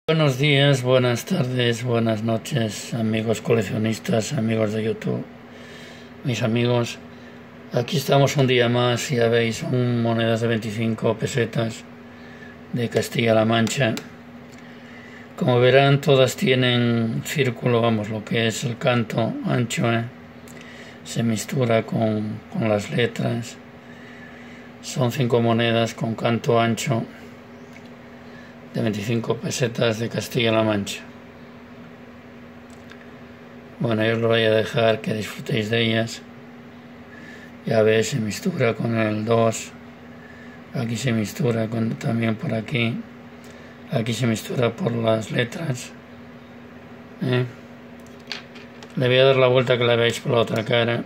Buenos días, buenas tardes, buenas noches, amigos coleccionistas, amigos de YouTube, mis amigos. Aquí estamos un día más, ya veis, son monedas de 25 pesetas de Castilla-La Mancha. Como verán, todas tienen círculo, vamos, lo que es el canto ancho, se mistura con las letras. Son 5 monedas con canto ancho de 25 pesetas de Castilla-La Mancha. Bueno, yo os lo voy a dejar que disfrutéis de ellas. Ya veis, se mistura con el 2. Aquí se mistura también por aquí. Aquí se mistura por las letras. Le voy a dar la vuelta que la veáis por la otra cara.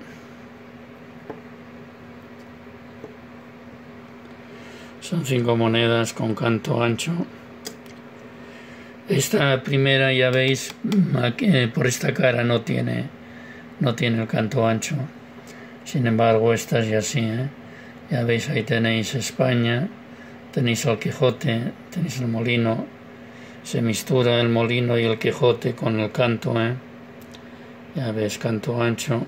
Son 5 monedas con canto ancho. Esta primera, ya veis, por esta cara no tiene el canto ancho. Sin embargo, estas ya sí, Ya veis, ahí tenéis España, tenéis el Quijote, tenéis el molino. Se mistura el molino y el Quijote con el canto, Ya veis, canto ancho.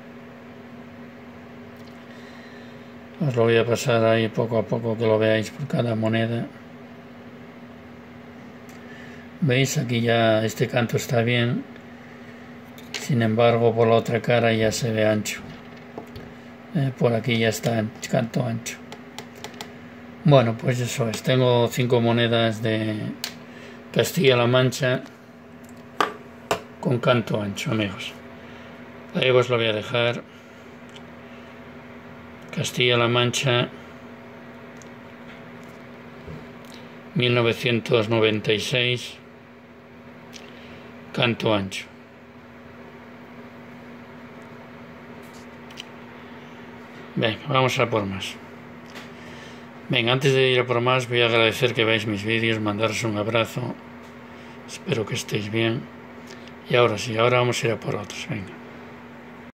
Os lo voy a pasar ahí poco a poco, que lo veáis por cada moneda. ¿Veis? Aquí ya este canto está bien. Sin embargo, por la otra cara ya se ve ancho. Por aquí ya está el canto ancho. Bueno, pues eso es. Tengo 5 monedas de Castilla-La Mancha con canto ancho, amigos. Ahí os lo voy a dejar. Castilla-La Mancha 1996, canto ancho. Venga, vamos a por más. Venga, antes de ir a por más, voy a agradecer que veáis mis vídeos, mandaros un abrazo. Espero que estéis bien. Y ahora sí, ahora vamos a ir a por otros. Venga.